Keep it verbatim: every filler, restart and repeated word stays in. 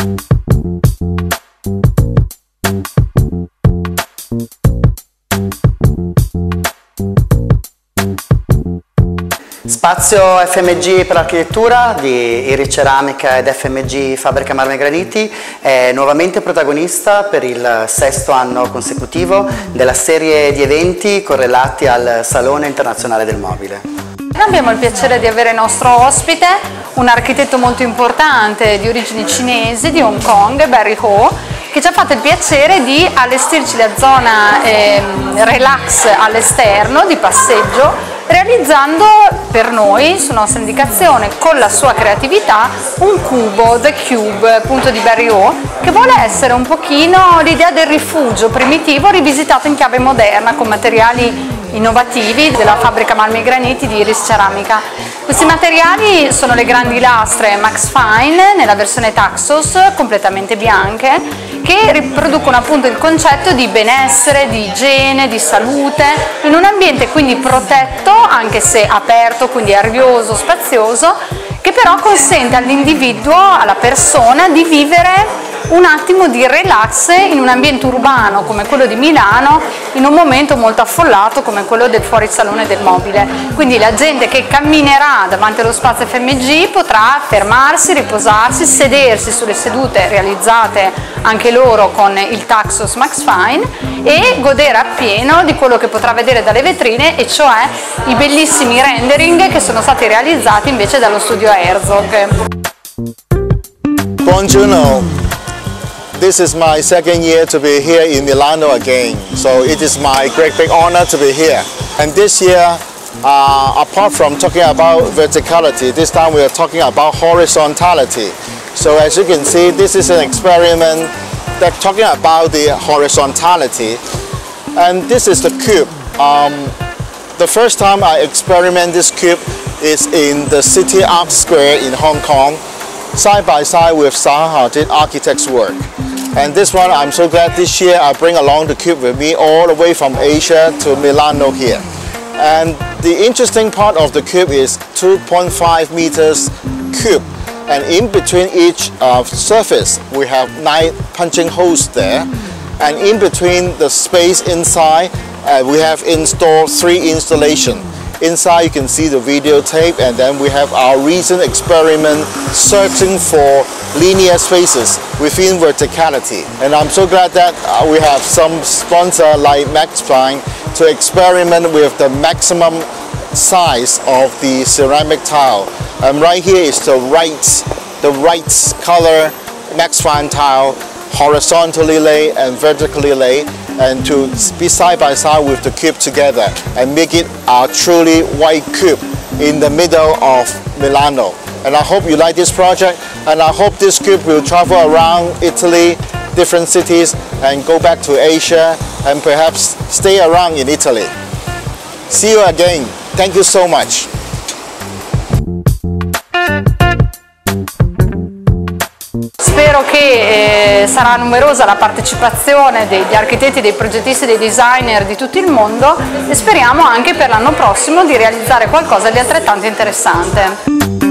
Spazio F M G per l'architettura di Iris Ceramica ed F M G Fabbrica Marmi e Graniti è nuovamente protagonista per il sesto anno consecutivo della serie di eventi correlati al Salone Internazionale del Mobile. Abbiamo il piacere di avere nostro ospite un architetto molto importante di origini cinesi di Hong Kong, Barry Ho, che ci ha fatto il piacere di allestirci la zona eh, relax all'esterno di passeggio, realizzando per noi, su nostra indicazione, con la sua creatività, un cubo, The Cube, appunto di Barry Ho, che vuole essere un pochino l'idea del rifugio primitivo rivisitato in chiave moderna con materiali innovativi della fabbrica Marmi e Graniti di Iris Ceramica. Questi materiali sono le grandi lastre Max Fine nella versione Taxus, completamente bianche, che riproducono appunto il concetto di benessere, di igiene, di salute, in un ambiente quindi protetto, anche se aperto, quindi arioso, spazioso, che però consente all'individuo, alla persona, di vivere un attimo di relax in un ambiente urbano come quello di Milano, in un momento molto affollato come quello del fuorisalone del mobile. Quindi la gente che camminerà davanti allo spazio F M G potrà fermarsi, riposarsi, sedersi sulle sedute realizzate anche loro con il Taxus Max Fine e godere appieno di quello che potrà vedere dalle vetrine, e cioè i bellissimi rendering che sono stati realizzati invece dallo studio Herzog. Buongiorno. This is my second year to be here in Milano again, so it is my great big honor to be here. And this year, uh, apart from talking about verticality, this time we are talking about horizontality. So as you can see, this is an experiment that talking about the horizontality, and this is the cube. Um, the first time I experiment this cube is in the City Art Square in Hong Kong, side by side with Zaha Hadid architect's work. And this one, I'm so glad this year I bring along the cube with me all the way from Asia to Milano here. And the interesting part of the cube is two point five meters cube. And in between each uh, surface, we have nine punching holes there. And in between the space inside, uh, we have installed three installations. Inside you can see the videotape, and then we have our recent experiment searching for linear spaces within verticality. And I'm so glad that uh, we have some sponsor like Maxfine to experiment with the maximum size of the ceramic tile. And right here is the right, the right color Maxfine tile, horizontally laid and vertically laid, and to be side by side with the cube together and make it a truly white cube in the middle of Milano. And I hope you like this project, and I hope this cube will travel around Italy, different cities, and go back to Asia, and perhaps stay around in Italy. See you again. Thank you so much. Spero che eh, sarà numerosa la partecipazione degli architetti, dei progettisti, dei designer di tutto il mondo, e speriamo anche per l'anno prossimo di realizzare qualcosa di altrettanto interessante.